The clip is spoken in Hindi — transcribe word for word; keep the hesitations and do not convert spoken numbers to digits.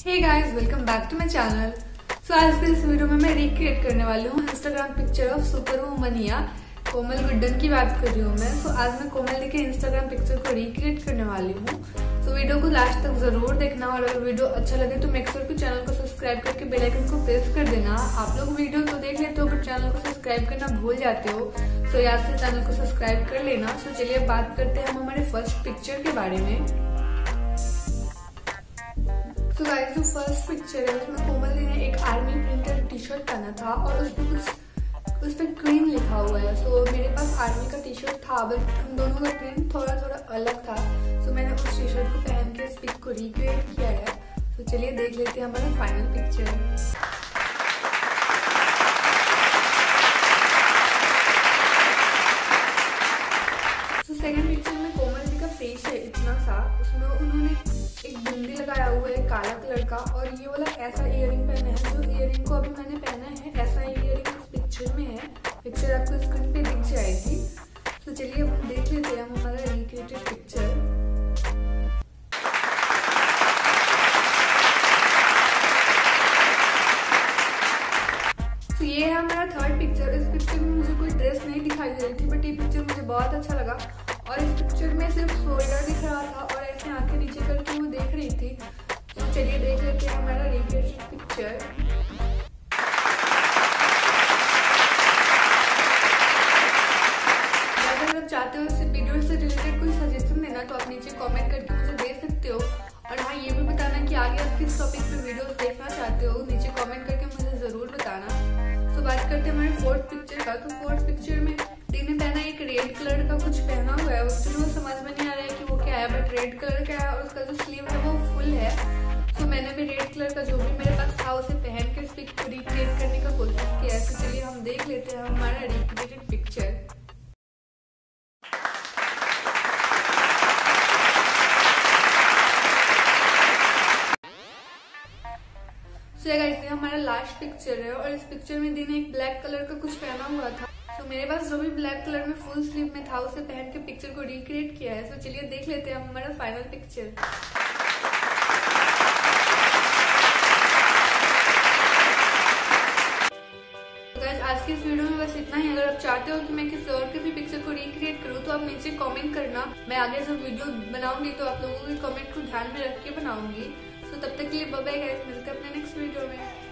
Hey guys, welcome back to my channel. So आज के इस वीडियो में मैं रिक्रिएट करने वाली हूँ Instagram picture of super woman या कोमल गुड्डन की बात कर रही हूँ मैं। सो so, आज मैं कोमल दी के इंस्टाग्राम पिक्चर को रिक्रिएट करने वाली हूँ। सो so, वीडियो को लास्ट तक जरूर देखना और अगर वीडियो अच्छा लगे तो मेक श्योर कि चैनल को सब्सक्राइब करके बेल आइकन को प्रेस कर देना। आप लोग वीडियो तो देख लेते हो पर चैनल को सब्सक्राइब करना भूल जाते हो, तो याद से चैनल को सब्सक्राइब कर लेना। सो so, चलिए बात करते हैं हम हमारे फर्स्ट पिक्चर के बारे में। तो गाइस, जो फर्स्ट पिक्चर है उसमें कोमल दी ने एक आर्मी प्रिंटेड टी शर्ट पहना था और उसमें कुछ उस पर क्वीन लिखा हुआ है। सो so, मेरे पास आर्मी का टी शर्ट था बट हम दोनों का प्रिंट थोड़ा थोड़ा अलग था। सो so, मैंने उस टी शर्ट को पहन के इस पिक को रिक्रिएट किया है। तो so, चलिए देख लेते हैं हमारा फाइनल पिक्चर। तो सेकंड पिक्चर में कोमल दी का फेस है इतना सा, उसमें उन्होंने एक बिंदी लगाया हुआ है काला कलर का और ये वाला ऐसा इयरिंग पहना है। जो इयरिंग को अभी मैंने पहना है ऐसा इयरिंग इस पिक्चर में है। पिक्चर आपको स्क्रीन पे दिख जाएगी। तो चलिए अब देख लेते हैं हम हमारा रिक्रिएटेड पिक्चर। तो ये है हमारा थर्ड पिक्चर। इस पिक्चर में मुझे कोई ड्रेस नहीं दिखाई दे रही थी बट ये पिक्चर मुझे बहुत अच्छा लगा और इस पिक्चर में सिर्फ शोल्डर दिख रहा था और ऐसे आंखें नीचे करके वो देख रही थी। तो चलिए देख लेते हैं हमारा रिक्रिएटेड पिक्चर। अगर आप चाहते हो इस वीडियो से रिलेटेड कोई सजेशन देना तो आप नीचे कमेंट करके मुझे दे सकते हो। और हाँ, ये भी बताना कि आगे आप किस टॉपिक पे वीडियोस देखना चाहते हो, नीचे कमेंट करके मुझे जरूर बताना। तो बात करते हैं हमारे फोर्थ पिक्चर का। तो फोर्थ पिक्चर में दी ने पहना एक रेड कलर का कुछ पहना हुआ है। उसमें वो समझ में नहीं आ रहा है कि वो क्या है बट रेड कलर का है और उसका जो स्लीव है वो फुल है। तो मैंने भी रेड कलर का जो भी मेरे पास था उसे पहन के इस पिक को रिक्रिएट करने का कोशिश किया है। तो चलिए हम देख लेते हैं हमारा रिक्रिएटेड पिक्चर। तो गाइस, ये हमारा लास्ट पिक्चर है और इस पिक्चर में दी ने एक ब्लैक कलर का कुछ पहना हुआ था। तो मेरे पास जो भी ब्लैक कलर में फुल स्लीव में था उसे पहन के पिक्चर को रिक्रिएट किया है। तो चलिए देख लेते हैं हम हमारा फाइनल पिक्चर। तो गाइस, आज की इस वीडियो में बस इतना ही। अगर आप चाहते हो कि मैं किसी और के भी पिक्चर को रिक्रिएट करूँ तो आप नीचे कमेंट करना। मैं आगे जब वीडियो बनाऊंगी तो आप लोगों के कमेंट को ध्यान में रख के बनाऊंगी। तो तब तक के लिए बाय बाय गाइस, मिलते हैं अपने नेक्स्ट वीडियो में।